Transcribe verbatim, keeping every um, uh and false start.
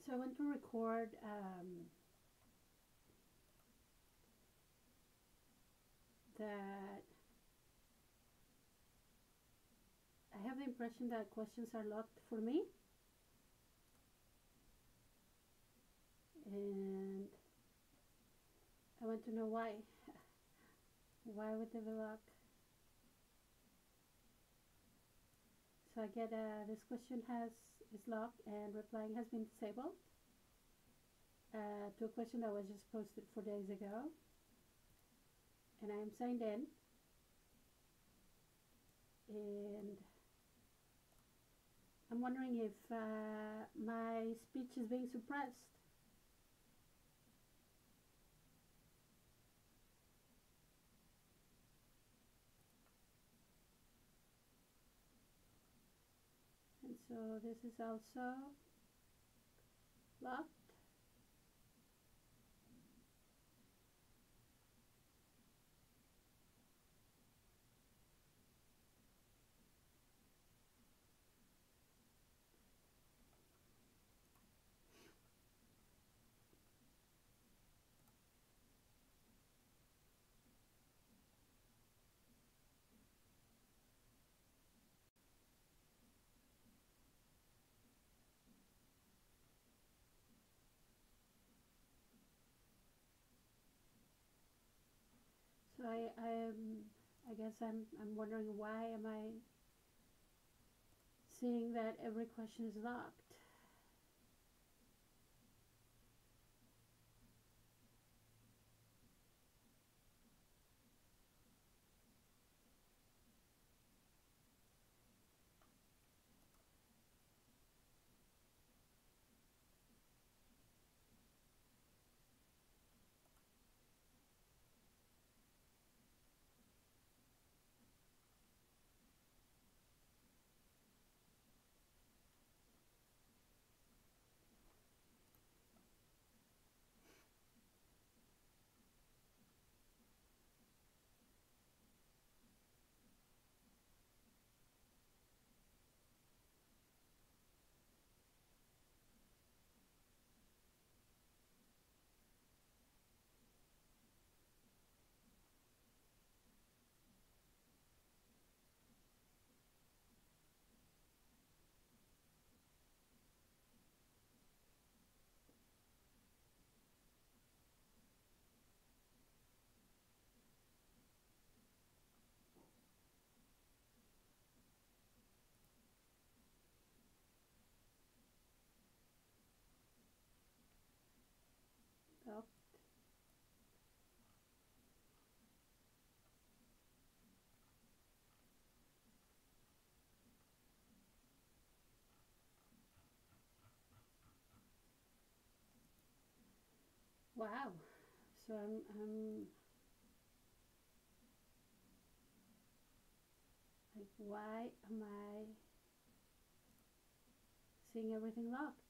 So I want to record um, that I have the impression that questions are locked for me, and I want to know why. Why would they be locked? So I get uh, this question has is locked and replying has been disabled uh, to a question that was just posted four days ago, and I am signed in, and I'm wondering if uh, my speech is being suppressed. And so this is also locked. So I, I'm, I guess I'm, I'm wondering, why am I seeing that every question is locked? Locked. Wow. So I'm, I'm like, why am I seeing everything locked?